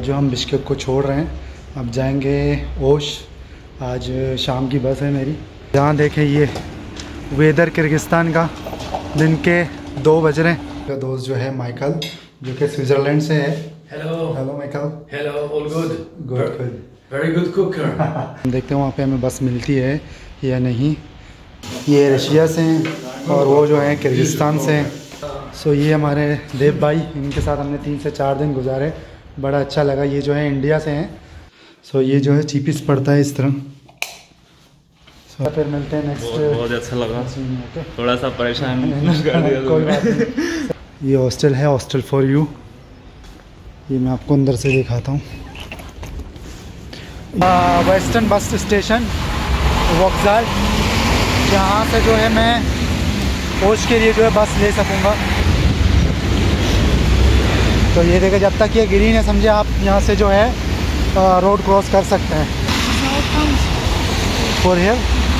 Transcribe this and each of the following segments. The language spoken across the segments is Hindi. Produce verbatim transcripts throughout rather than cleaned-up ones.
जो हम बिश्केक को छोड़ रहे हैं, अब जाएंगे ओश। आज शाम की बस है मेरी। यहाँ देखें ये वेदर किर्गिस्तान का, दिन के दो बज रहे हैं। मेरा दोस्त जो है माइकल, जो कि स्विट्ज़रलैंड से है। Hello hello Michael. Hello, all good? Good good, very good cooker. देखते हैं वहाँ पे हमें बस मिलती है या नहीं। ये रशिया से हैं और वो जो है किर्गिस्तान से हैं। सो ये हमारे देव भाई, इनके साथ हमने तीन से चार दिन गुजारे, बड़ा अच्छा लगा। ये जो है इंडिया से हैं। सो ये जो है चीपीस पड़ता है इस तरह। सो फिर मिलते हैं नेक्स्ट। बहुत, बहुत अच्छा लगा, थोड़ा सा परेशान कर दिया कोई बात नहीं। ये हॉस्टल है, हॉस्टल फॉर यू। ये मैं आपको अंदर से दिखाता हूँ। वेस्टर्न बस स्टेशन वोक्जाल, जहाँ से जो है मैं ओश के लिए जो है बस ले सकूँगा। तो ये देखिए, जब तक ये ग्रीन है समझे आप यहाँ से जो है रोड क्रॉस कर सकते हैं। For here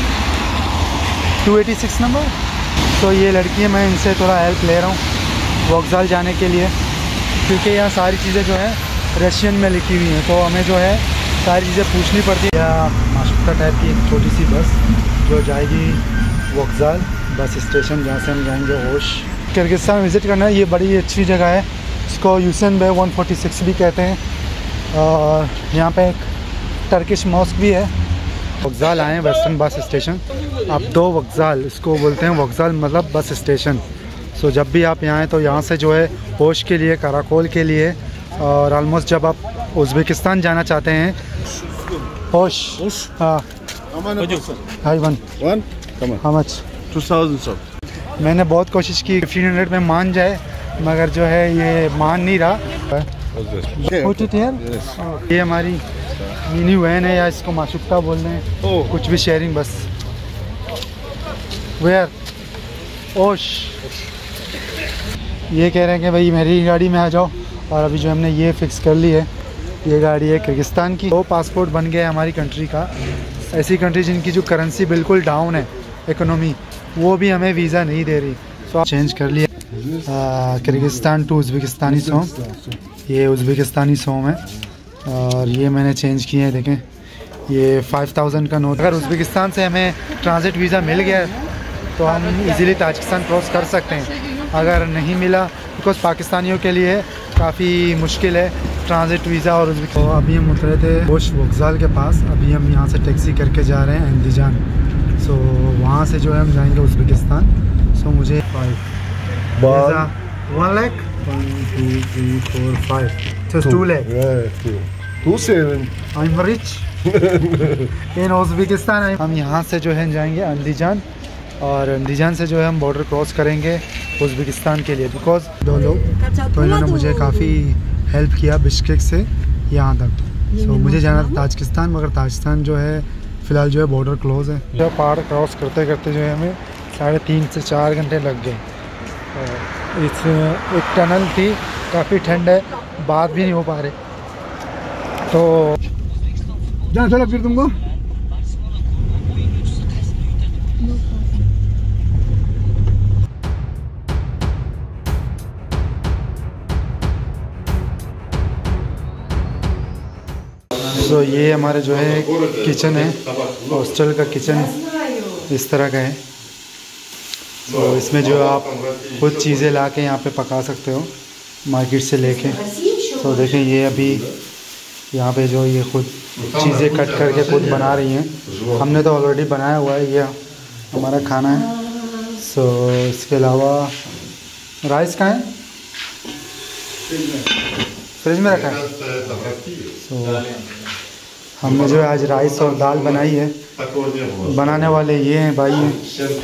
two eighty six number. तो ये लड़की है, मैं इनसे थोड़ा हेल्प ले रहा हूँ वोक्जाल जाने के लिए, क्योंकि यहाँ सारी चीज़ें जो है रशियन में लिखी हुई हैं, तो हमें जो है सारी चीज़ें पूछनी पड़ती है। या माशुक्का टाइप की एक छोटी सी बस जो जाएगी वोक्जाल बस स्टेशन, जहाँ से हम जाएंगे ओश। किर्गिस्तान विज़िट करना है, ये बड़ी अच्छी जगह है। इसको यूसन बे वन फोर्टी सिक्स भी कहते हैं। और यहाँ पे एक टर्किश मॉस्क भी है। वोक्जाल आए हैं, वेस्टर्न बस स्टेशन। अब दो वोक्जाल, इसको बोलते हैं वोक्जाल मतलब बस स्टेशन। सो जब भी आप यहाँ आएँ तो यहाँ से जो है ओश के लिए, काराकोल के लिए, और ऑलमोस्ट जब आप उज़्बेकिस्तान जाना चाहते हैं ओश। हाँ, hi one one how much? Two thousand sir. मैंने बहुत कोशिश की फिफ्टीन हंड्रेड में मान जाए, मगर जो है ये मान नहीं रहा। ये हमारी मिनी वैन है, या इसको माशुक्का बोल रहे हैं, oh. कुछ भी शेयरिंग बस। वेयर? ओश। ये कह रहे हैं कि भाई मेरी गाड़ी में आ जाओ, और अभी जो हमने ये फ़िक्स कर ली है, ये गाड़ी है किर्गिस्तान की। दो पासपोर्ट बन गया हमारी कंट्री का। ऐसी कंट्री जिनकी जो करेंसी बिल्कुल डाउन है, इकोनॉमी, वो भी हमें वीज़ा नहीं दे रही। सो आप चेंज कर लिया किर्गिस्तान टू उज़्बेकिस्तानी सोम। ये उज़्बेकिस्तानी सोम है, और ये मैंने चेंज किए हैं। देखें, ये फाइव थाउजेंड का नोट। अगर उज़्बेकिस्तान से हमें ट्रांजिट वीज़ा मिल गया तो हम इजीली ताजिकिस्तान क्रॉस कर सकते हैं। अगर नहीं मिला, बिकॉज पाकिस्तानियों के लिए काफ़ी मुश्किल है ट्रांजिट वीज़ा। और तो अभी हम उतरे थे ओश वोक्जाल के पास। अभी हम यहाँ से टैक्सी करके जा रहे हैं अंदीजान। सो वहाँ से जो है हम जाएंगे उज़्बेकिस्तान। सो मुझे five one lakh one two three four five just two lakh two seven. I am rich in Uzbekistan. हम यहाँ से जो है जाएंगे अंदीजान, और अंदीजान से जो है हम बॉर्डर क्रॉस करेंगे उज़्बेकिस्तान के लिए। बिकॉज दो लोग तो इन्होंने मुझे काफ़ी हेल्प किया बिश्केक से यहाँ तक। सो so, मुझे जाना था ताजिकिस्तान, मगर ताजिकिस्तान जो है फ़िलहाल जो है बॉर्डर क्लोज़ है। जो पहाड़ क्रॉस करते करते जो है हमें साढ़े तीन से चार घंटे लग गए। इस एक टनल थी, काफ़ी ठंड है, बात भी नहीं हो पा रहे। तो जाना चला फिर तुमको। तो ये हमारे जो है किचन है, हॉस्टल का किचन इस तरह का है। तो इसमें जो आप खुद चीज़ें ला के यहाँ पे पका सकते हो, मार्केट से लेके। तो देखें, ये अभी यहाँ पे जो ये खुद चीज़ें कट करके खुद बना रही हैं। हमने तो ऑलरेडी बनाया हुआ है, ये हमारा खाना है। सो इसके अलावा राइस कहाँ है? फ्रिज में रखा है। सो हमने जो है आज राइस और दाल बनाई है। बनाने वाले ये हैं भाई हैं।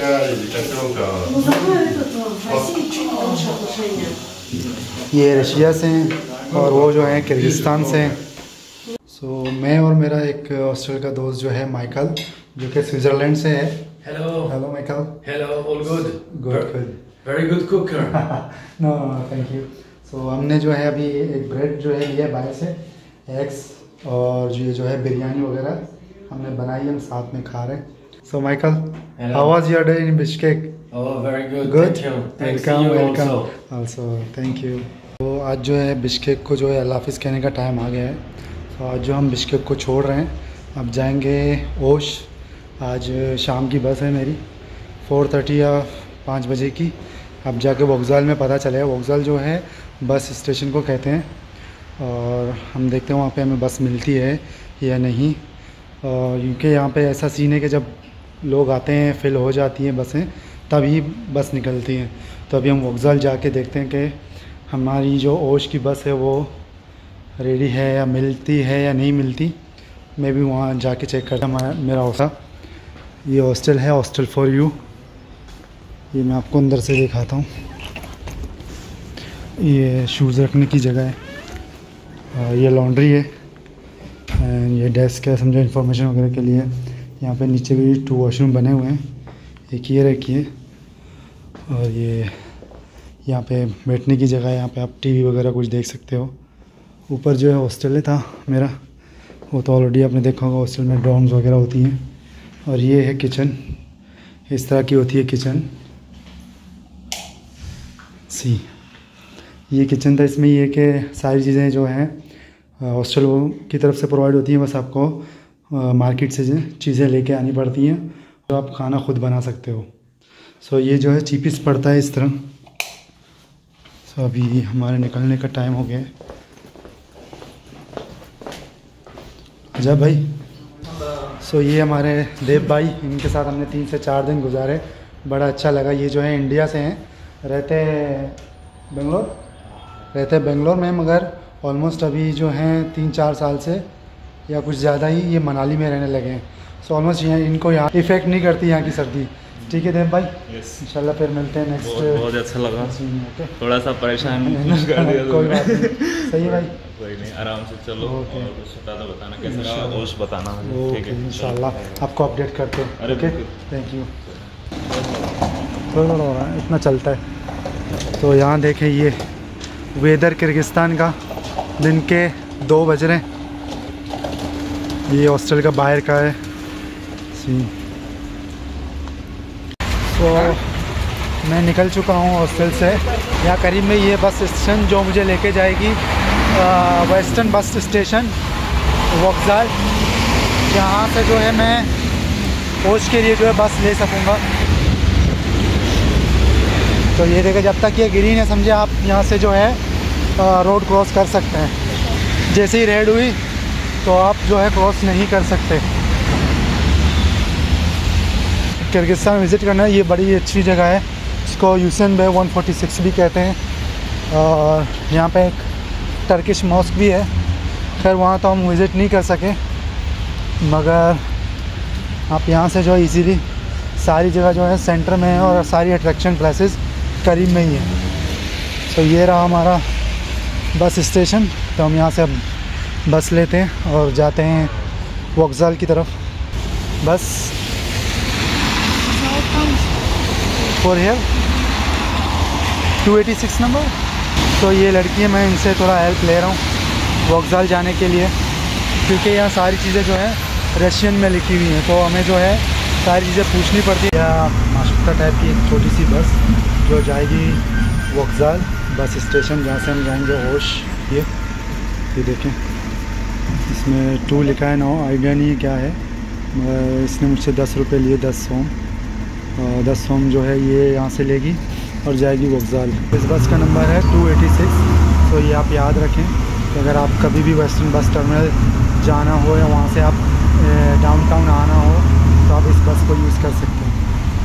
ये रशिया से हैं और वो जो हैं किर्गिस्तान से हैं। सो so, मैं और मेरा एक हॉस्टल का दोस्त जो है माइकल, जो कि स्विट्ज़रलैंड से है। Hello hello Michael. Hello, all good? Good good, very good cooker. No thank you. So हमने जो है अभी एक ब्रेड जो है लिया बाहर से, एग्स, और ये जो है बिरयानी वगैरह हमने बनाई, हम साथ में खा रहे हैं। So Michael, how was your day in Bishkek? Oh, very good. Good. Thank you. Welcome, welcome. Also, thank you. तो आज जो है बिश्केक को जो है अल्लाह हाफिज़ कहने का टाइम आ गया है। तो आज जो हम बिश्केक को छोड़ रहे हैं, अब जाएंगे ओश। आज शाम की बस है मेरी फोर थर्टी या पाँच बजे की। अब जाके वोगज़ाल में पता चलेगा। वोगज़ाल जो है बस स्टेशन को कहते हैं, और हम देखते हैं वहाँ पे हमें बस मिलती है या नहीं। क्योंकि यहाँ पे ऐसा सीन है कि जब लोग आते हैं फिल हो जाती हैं बसें, तभी बस निकलती हैं। तो अभी हम वोगज़ाल जाके देखते हैं कि हमारी जो ओश की बस है वो रेडी है या मिलती है या नहीं मिलती। मैं भी वहाँ जाके चेक करता हूँ। मेरा हौसा ये हॉस्टल है, हॉस्टल फॉर यू। ये मैं आपको अंदर से दिखाता हूँ। ये शूज़ रखने की जगह है, ये लॉन्ड्री है, एंड ये डेस्क है समझो इन्फॉर्मेशन वगैरह के लिए। यहाँ पे नीचे भी टू वॉशरूम बने हुए हैं, एक ये रखिए, और ये यहाँ पे बैठने की जगह है। यहाँ पे आप टीवी वगैरह कुछ देख सकते हो। ऊपर जो है हॉस्टल था मेरा, वो तो ऑलरेडी आपने देखा होगा। हॉस्टल में डॉर्म्स वगैरह होती हैं। और ये है किचन, इस तरह की होती है किचन। सी ये किचन था। इसमें ये कि सारी चीज़ें जो हैं हॉस्टल की तरफ से प्रोवाइड होती हैं, बस आपको मार्केट से चीज़ें लेके आनी पड़ती हैं, तो आप खाना खुद बना सकते हो। सो ये जो है चीपीस पड़ता है इस तरह। सो अभी हमारे निकलने का टाइम हो गया है। जब भाई सो ये हमारे देव भाई, इनके साथ हमने तीन से चार दिन गुजारे, बड़ा अच्छा लगा। ये जो है इंडिया से हैं, रहते बेंगलोर रहते बेंगलोर में, मगर ऑलमोस्ट अभी जो हैं तीन चार साल से या कुछ ज़्यादा ही ये मनाली में रहने लगे हैं। सो ऑलमोस्ट यहाँ इनको यहाँ इफ़ेक्ट नहीं करती यहाँ की सर्दी। ठीक है देव भाई, yes. इंशाल्लाह फिर मिलते हैं नेक्स्ट। बहुत, बहुत अच्छा लगा। ओके, थोड़ा सा परेशान कर दिया कोई बात नहीं, सही है भाई, कोई नहीं, आराम से चलो। ओके। और कुछ बता दो, बताना कैसा रहा, ओश बताना मुझे। ठीक ओके है, इंशाल्लाह आपको अपडेट करते हैं। अरे ओके, थैंक यू। थोड़ा थोड़ा हो रहा है, इतना चलता है। तो यहाँ देखें ये वेदर किर्गिस्तान का, दिन के दो बज रहे हैं। ये हॉस्टल का बाहर का है सीन। तो मैं निकल चुका हूँ हॉस्टल से। यहाँ करीब में ये बस स्टेशन जो मुझे लेके जाएगी वेस्टर्न बस स्टेशन वोगज़ाल। यहाँ से जो है मैं ओश के लिए जो है बस ले सकूँगा। तो ये देखिए, जब तक ये ग्रीन है समझे आप यहाँ से जो है रोड क्रॉस कर सकते हैं। जैसे ही रेड हुई तो आप जो है क्रॉस नहीं कर सकते। किर्गिस्तान विज़िट करना है, ये बड़ी अच्छी जगह है। इसको यूसेन बे वन फोर्टी सिक्स भी कहते हैं। और यहाँ पे एक टर्किश मॉस्क भी है। खैर वहाँ तो हम विज़िट नहीं कर सके, मगर आप यहाँ से जो है इजीली सारी जगह जो है सेंटर में है, और सारी अट्रैक्शन प्लेसेस करीब में ही है। तो ये रहा हमारा बस स्टेशन। तो हम यहाँ से अब बस लेते हैं और जाते हैं वोगज़ाल की तरफ। Bus for here two eighty six number. तो ये लड़की है, मैं इनसे थोड़ा हेल्प ले रहा हूँ वोगज़ाल जाने के लिए, क्योंकि यहाँ सारी चीज़ें जो है रशियन में लिखी हुई हैं, तो हमें जो है सारी चीज़ें पूछनी पड़ती है। या माशुक्ता टाइप की एक छोटी सी बस जो जाएगी वोगज़ाल बस स्टेशन, जहाँ से हम जाएंगे ओश। ये ये देखें, इसमें टू लिखा है, नो आइडिया नहीं क्या है। इसने मुझसे दस रुपये लिए, दस सोम। दस सोम जो है ये यहाँ से लेगी और जाएगी वोगज़ाल। इस बस का नंबर है टू एटी सिक्स। तो ये आप याद रखें कि अगर आप कभी भी वेस्टर्न बस टर्मिनल जाना हो या वहाँ से आप डाउनटाउन आना हो, तो आप इस बस को यूज़ कर सकते हैं।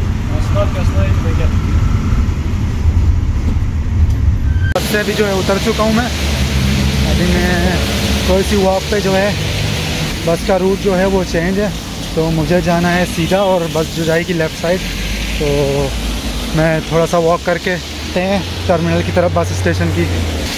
बस से भी जो है उतर चुका हूँ मैं। अभी मैं थोड़ी सी वॉक पे जो है बस का रूट जो है वो चेंज है, तो मुझे जाना है सीधा और बस जो जाएगी लेफ़्ट साइड। तो मैं थोड़ा सा वॉक करके हैं टर्मिनल की तरफ, बस स्टेशन की।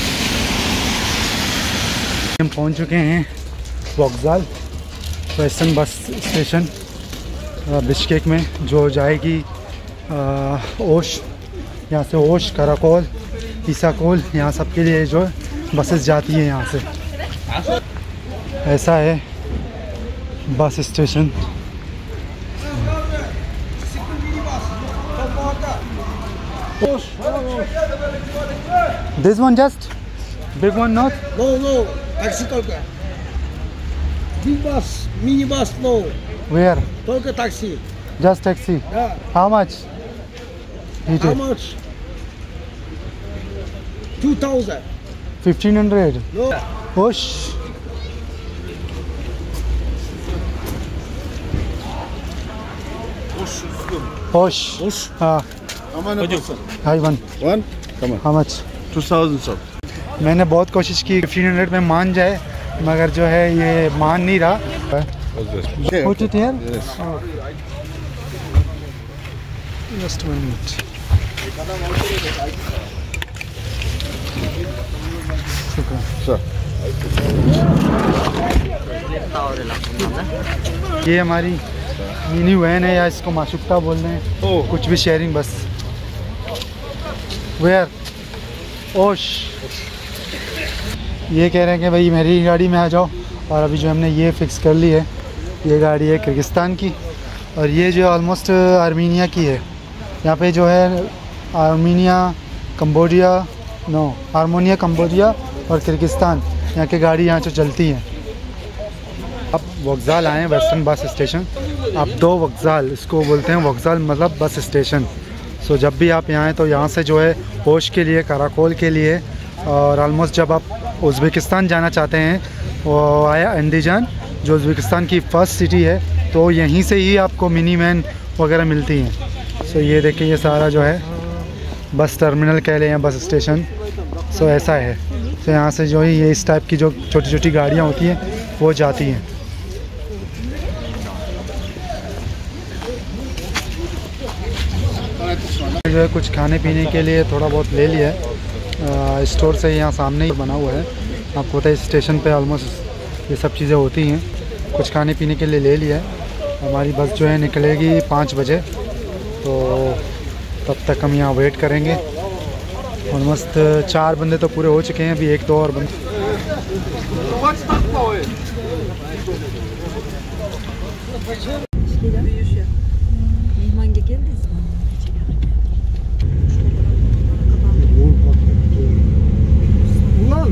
हम पहुंच चुके हैं वोगज़ाल वेस्टर्न बस स्टेशन बिश्केक में, जो जाएगी ओश। यहाँ से ओश, कराकोल, ईसाकोल, यहाँ सब के लिए जो बसेस जाती हैं यहाँ से। ऐसा है bus station. This one just Big one not? No, no. Taxi Tolka. Big bus, mini bus, no. Where? Tolka taxi. Just taxi. Yeah. How much? Eat How it. much? Two thousand. fifteen hundred. No. Push. Push. Push. हाँ. How many person? Hi one. One. Come on. How much? Two thousand, sir. मैंने बहुत कोशिश की फिफ्टीन हंड्रेड में मान जाए, मगर जो है ये मान नहीं रहा. Put it here. Yes. Just one minute. शुक्रिया. Sir. ये हमारी मिनी वैन है, या इसको माशुक्ता बोल रहे हैं. Oh. कुछ भी शेयरिंग बस. वेयर? ओश. ये कह रहे हैं कि भाई मेरी गाड़ी में आ जाओ, और अभी जो हमने ये फ़िक्स कर ली है, ये गाड़ी है किर्गिस्तान की, और ये जो ऑलमोस्ट आर्मीनिया की है. यहाँ पे जो है Armenia, Cambodia, no Armenia, Cambodia और किर्गिस्तान, यहाँ की गाड़ी यहाँ से चलती हैं. अब वक्ज़ाल आए हैं, वेस्टर्न बस स्टेशन. आप दो वक्ज़ाल इसको बोलते हैं, वक्ज़ाल मतलब बस स्टेशन. सो जब भी आप यहाँ आएँ तो यहाँ से जो है होश के लिए, कराकोल के लिए, और ऑलमोस्ट जब आप उज़्बेकिस्तान जाना चाहते हैं, वो आया अंडीजान जो उज़्बेकिस्तान की फ़र्स्ट सिटी है, तो यहीं से ही आपको मिनी वैन वगैरह मिलती हैं. सो ये देखिए, ये सारा जो है बस टर्मिनल कह लें या बस स्टेशन. सो ऐसा है. तो यहाँ से जो है ये इस टाइप की जो छोटी छोटी गाड़ियाँ होती हैं वो जाती हैं. जो है कुछ खाने पीने के लिए थोड़ा बहुत ले लिया है स्टोर से, यहाँ सामने ही बना हुआ है. आपको पता है स्टेशन पे ऑलमोस्ट ये सब चीज़ें होती हैं. कुछ खाने पीने के लिए ले लिया है. हमारी बस जो है निकलेगी पाँच बजे, तो तब तक हम यहाँ वेट करेंगे. ऑलमोस्ट चार बंदे तो पूरे हो चुके हैं, अभी एक दो और बंदे. Ulan.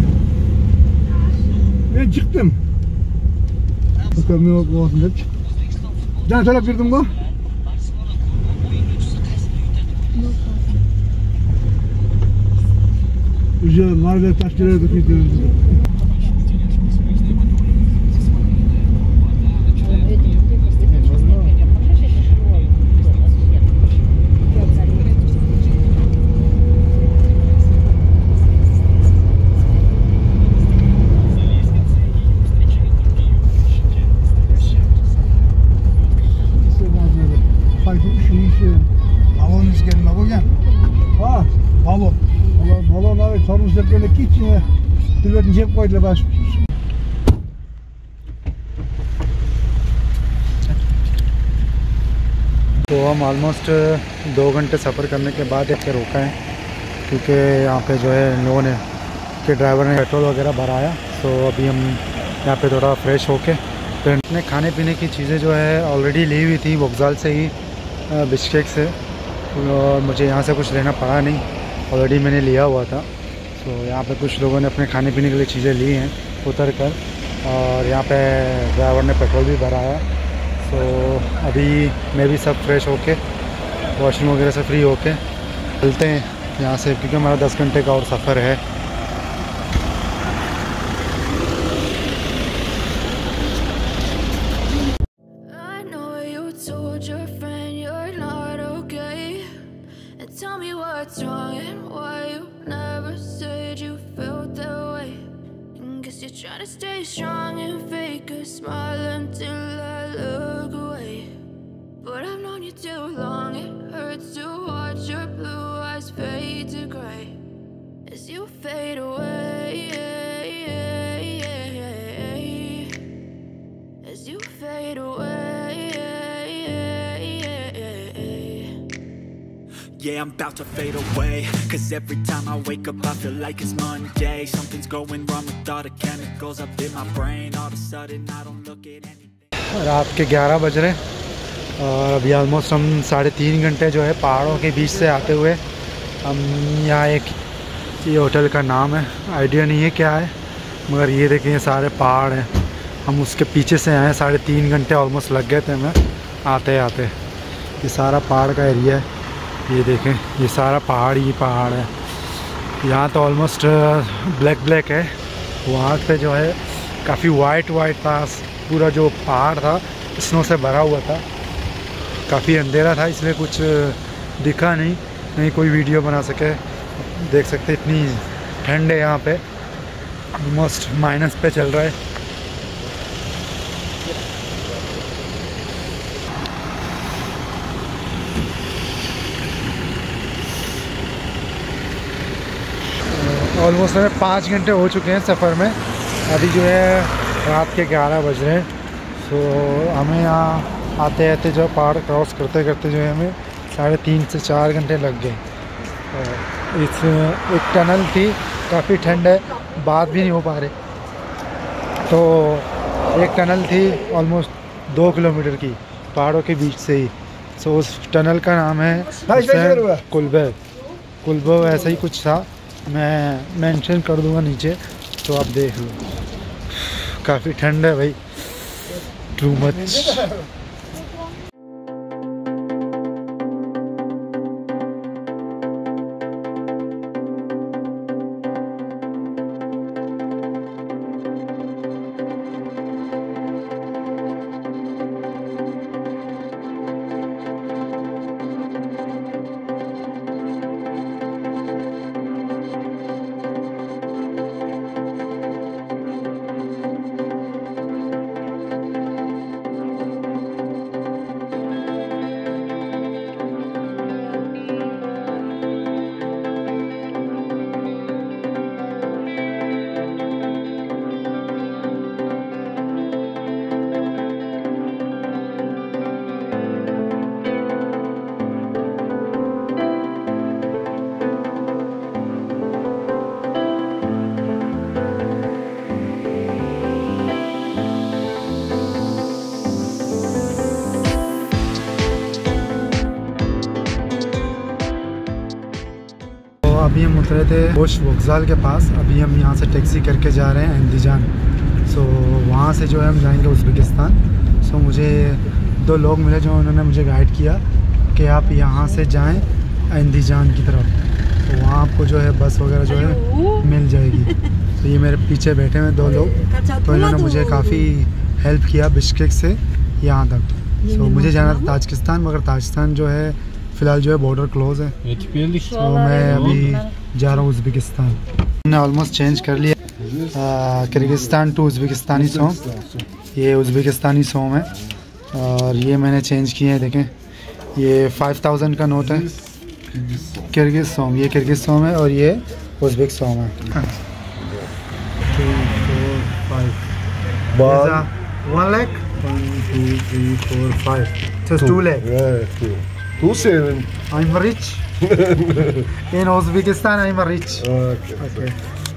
Ben çıktım. Bakalım ne olsun dedim. Can söyle girdim bu. Güzel, marvel taşları da tutuyoruz. Balon izgelme bu gel. Ha, balon. Balon, balon abi sorun sepkele kitchen. Tilbetin cep koydular baş. तो हम ऑलमोस्ट दो घंटे सफ़र करने के बाद एक रोका है, क्योंकि यहाँ पे जो है इन लोगों ने कि ड्राइवर ने पेट्रोल वगैरह भराया. तो अभी हम यहाँ पे थोड़ा फ्रेश होके फिर अपने खाने पीने की चीज़ें जो है ऑलरेडी ली हुई थी वक्ज़ाल से ही, बिश्केक से. और मुझे यहाँ से कुछ लेना पड़ा नहीं, ऑलरेडी मैंने लिया हुआ था. तो यहाँ पे कुछ लोगों ने अपने खाने पीने के लिए चीज़ें ली हैं उतर कर, और यहाँ पे ड्राइवर ने पेट्रोल भी भराया. तो अभी मैं भी सब फ्रेश होके वॉशरूम वगैरह से फ्री होके चलते हैं यहाँ से, क्योंकि हमारा दस घंटे का और सफ़र है. Try to stay strong and fake a smile until I look away. But I've known you too long, it hurts to watch your blue eyes fade to grey as you fade away, as you fade away. Yeah, I'm about to fade away, cause every time I wake up I feel like it's Monday. Something's going wrong with all the chemicals up in my brain. All of a sudden I don't look at anything. रात के ग्यारह बज रहे और अभी ऑलमोस्ट हम साढ़े तीन घंटे जो है पहाड़ों के बीच से आते हुए हम यहाँ एक ये होटल का नाम है, आइडिया नहीं है क्या है, मगर ये देखें ये सारे पहाड़ हैं। हम उसके पीछे से आए, साढ़े तीन घंटे ऑलमोस्ट लग गए थे हमें आते आते। ये सारा पहाड़ का एरिया है, ये देखें ये सारा पहाड़ ही पहाड़ है। यहाँ तो ऑलमोस्ट ब्लैक ब्लैक है, वहाँ पे जो है काफ़ी वाइट वाइट था। पूरा जो पहाड़ था स्नो से भरा हुआ था, काफ़ी अंधेरा था इसलिए कुछ दिखा नहीं नहीं कोई वीडियो बना सके। देख सकते इतनी ठंड है यहाँ पे, ऑलमोस्ट माइनस पे चल रहा है। ऑलमोस्ट हमें पाँच घंटे हो चुके हैं सफ़र में, अभी जो है रात के ग्यारह बज रहे हैं। सो हमें यहाँ आते आते जो पहाड़ क्रॉस करते करते जो है हमें साढ़े तीन से चार घंटे लग गए। इस एक टनल थी, काफ़ी ठंड है, बात भी नहीं हो पा रहे। तो एक टनल थी ऑलमोस्ट दो किलोमीटर की पहाड़ों के बीच से ही। सो उस टनल का नाम है कुलबे कुलबो ऐसा ही कुछ था, मैं मेंशन कर दूंगा नीचे तो आप देख लो। काफ़ी ठंड है भाई, टू मच। अभी हम उतरे थे बोश वोक्जाल के पास, अभी हम यहाँ से टैक्सी करके जा रहे हैं अंदीजान। सो वहाँ से जो है हम जाएंगे उज़्बेकिस्तान। सो मुझे दो लोग मिले जो उन्होंने मुझे गाइड किया कि आप यहाँ से जाएं अंदीजान की तरफ, तो वहाँ आपको जो है बस वगैरह जो है मिल जाएगी। तो ये मेरे पीछे बैठे हुए दो लोग, तो इन्होंने मुझे काफ़ी हेल्प किया बिश्केक से यहाँ तक। सो मुझे जाना था ताजिकिस्तान, मगर ताजिकिस्तान जो है फ़िलहाल जो है बॉर्डर क्लोज है, तो मैं अभी जा रहा हूँ उज़्बेकिस्तान। हमने ऑलमोस्ट चेंज कर लिया किर्गिस्तान टू उज़्बेकिस्तानी सॉन्ग। ये उज़्बेकिस्तानी सॉन्ग है और ये मैंने चेंज किए हैं। देखें ये फाइव थाउजेंड का नोट है, किर्गिज सॉन्ग, ये किर्गिज सॉन्ग है और ये उज़्बेक सॉन्ग है। One lakh one two three four five two lakh Two seven. I'm rich. In Uzbekistan, I'm rich. Okay. Okay.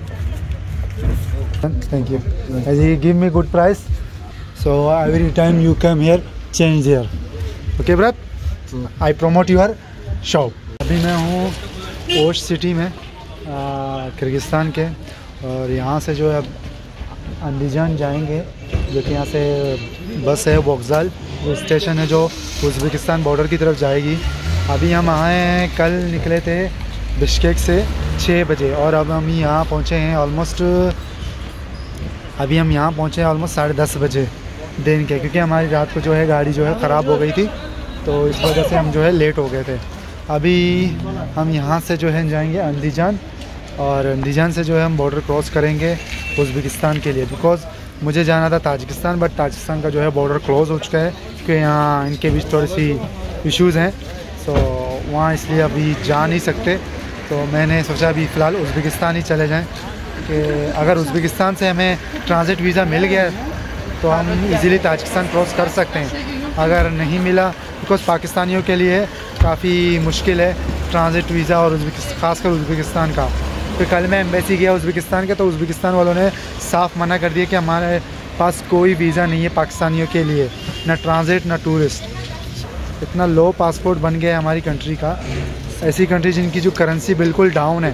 Thank you. As he give me good price, so every time you come here, change here. Okay, bro? I promote your shop. अभी मैं हूँ ओश सिटी में किर्गिस्तान के, और यहाँ से जो है अंदीजान जाएंगे, जो कि यहाँ से बस है वोक्जाल, वो स्टेशन है जो उज़्बेकिस्तान बॉर्डर की तरफ जाएगी। अभी हम आए हैं, कल निकले थे बिश्केक से छः बजे और अब हम यहाँ पहुँचे हैं ऑलमोस्ट अभी हम यहाँ पहुँचे हैं ऑलमोस्ट साढ़े दस बजे दिन के, क्योंकि हमारी रात को जो है गाड़ी जो है ख़राब हो गई थी, तो इस वजह से हम जो है लेट हो गए थे। अभी हम यहाँ से जो है जाएंगे अंदीजान, और अंदीजान से जो है हम बॉर्डर क्रॉस करेंगे उज़्बेकिस्तान के लिए, बिकॉज़ मुझे जाना था ताजिकिस्तान, बट ताजिकिस्तान का जो है बॉर्डर क्लोज़ हो चुका है, क्योंकि यहाँ इनके बीच थोड़ी सी इश्यूज़ हैं, सो वहाँ इसलिए अभी जा नहीं सकते। तो मैंने सोचा अभी फ़िलहाल उज़्बेकिस्तान ही चले जाएं, कि अगर उज़्बेकिस्तान से हमें ट्रांजिट वीज़ा मिल गया तो हम इजीली ताजिकिस्तान क्रॉस कर सकते हैं। अगर नहीं मिला, बिकॉज़ पाकिस्तानियों के लिए काफ़ी मुश्किल है ट्रांजिट वीज़ा, और ख़ासकर उज़्बेकिस्तान का। फिर कल मैं एम्बेसी गया उज़्बेकिस्तान के, तो उज़्बेकिस्तान वालों ने साफ़ मना कर दिया कि हमारे पास कोई वीज़ा नहीं है पाकिस्तानियों के लिए, ना ट्रांजिट ना टूरिस्ट। इतना लो पासपोर्ट बन गया है हमारी कंट्री का, ऐसी कंट्री जिनकी जो करेंसी बिल्कुल डाउन है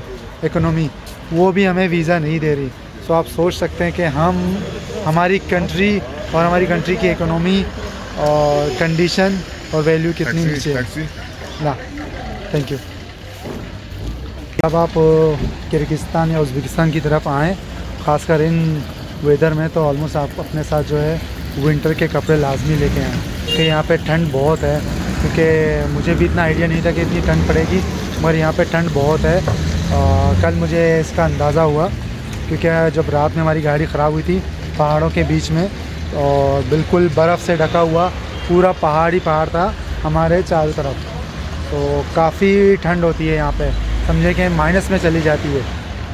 इकोनॉमी, वो भी हमें वीज़ा नहीं दे रही। सो आप सोच सकते हैं कि हम हमारी कंट्री और हमारी कंट्री की इकोनॉमी और कंडीशन और वैल्यू कितनी नीचे है ना। Thank you. अब आप किर्गिस्तान या उज़्बेकिस्तान की तरफ आएँ, ख़ासकर इन वेदर में, तो ऑलमोस्ट आप अपने साथ जो है विंटर के कपड़े लाजमी लेके आएँ कि यहाँ पे ठंड बहुत है। क्योंकि मुझे भी इतना आइडिया नहीं था कि इतनी ठंड पड़ेगी, मगर यहाँ पे ठंड बहुत है। आ, कल मुझे इसका अंदाज़ा हुआ क्योंकि जब रात में हमारी गाड़ी ख़राब हुई थी पहाड़ों के बीच में, और बिल्कुल बर्फ़ से ढका हुआ पूरा पहाड़ ही पहाड़ था हमारे चारों तरफ, तो काफ़ी ठंड होती है यहाँ पे, समझे कि माइनस में चली जाती है।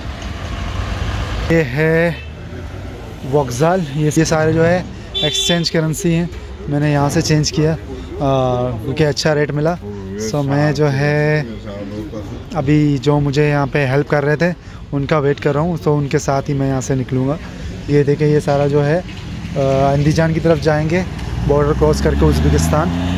ये है वॉक्ज़ाल, ये ये सारे जो है एक्सचेंज करेंसी हैं, मैंने यहाँ से चेंज किया क्योंकि अच्छा रेट मिला। सो मैं जो है अभी जो मुझे यहाँ पे हेल्प कर रहे थे उनका वेट कर रहा हूँ, तो उनके साथ ही मैं यहाँ से निकलूँगा। ये देखें, ये सारा जो है अंदीजान की तरफ जाएंगे, बॉर्डर क्रॉस करके उज़्बेकिस्तान।